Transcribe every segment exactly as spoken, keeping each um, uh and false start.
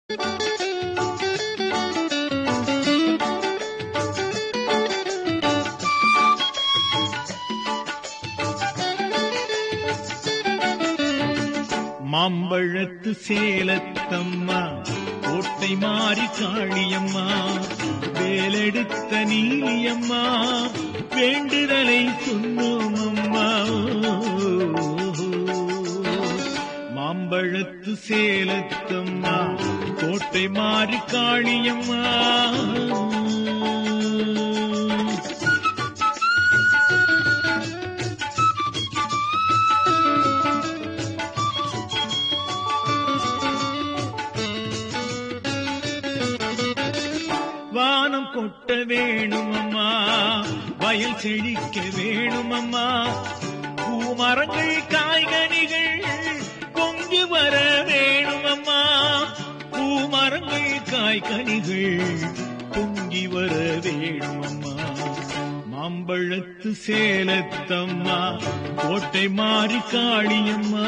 மாம்பழத்து சேலத்தம்மா கோட்டை மாறி காளியம்மா வேலெடுத்த நீலியம்மா வேண்டுதலை சொன்னோம் அம்மா. மாம்பழத்து சேலத்தம்மா கோட்டை மாறி காளியம்மா. வானம் கொட்ட வேணுமம்மா, வயல் செழிக்க வேணுமம்மா, பூமரங்கள் காய்கனிகள் பொங்கி வர வேணுமம்மா, பூமரங்கள் காய்கனிகள் பொங்கி வர வேணுமம்மா. மாம்பழத்து சேலத்தம்மா கோட்டை மாறி காளியம்மா.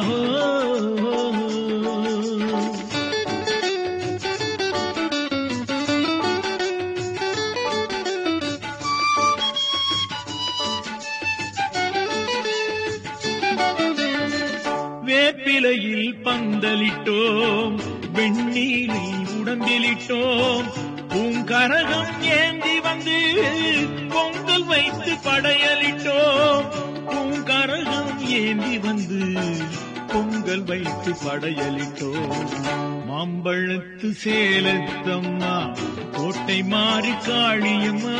வேப்பிலையில் பந்தலிட்டோம், வெண்ணீரில் உடம்பிலிட்டோம், பூங்கரகம் ஏந்தி வந்து பொங்கல் வைத்து படையலிட்டோம், பூங்கரகம் ஏந்தி வந்து பொங்கல் வைத்து படையலிட்டோம். மாம்பழத்து சேலத்தம்மா கோட்டை மாறி காளியம்மா.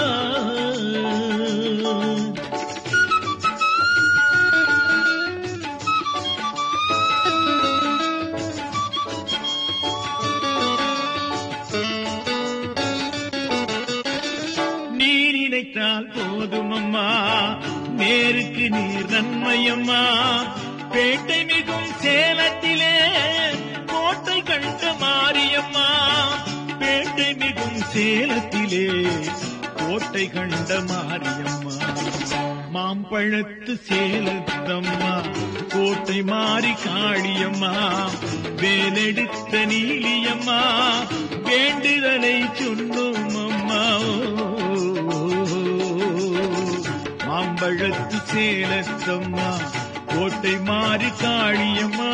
போதுமம்மா நேருக்கு நீர் நன்மையம்மா, பேட்டை மிகும் சேலத்திலே கோட்டை கண்ட மாரியம்மா, பேட்டை மிகும் சேலத்திலே கோட்டை கண்ட மாரியம்மா. மாம்பழத்து சேலத்தம்மா கோட்டை மாறி காளியம்மா வேலெடுத்த நீலியம்மா வேண்டுதலை சொன்னோம் அம்மா. மாம்பழத்து சேலத்தம்மா கோட்டை மாறி காளியம்மா.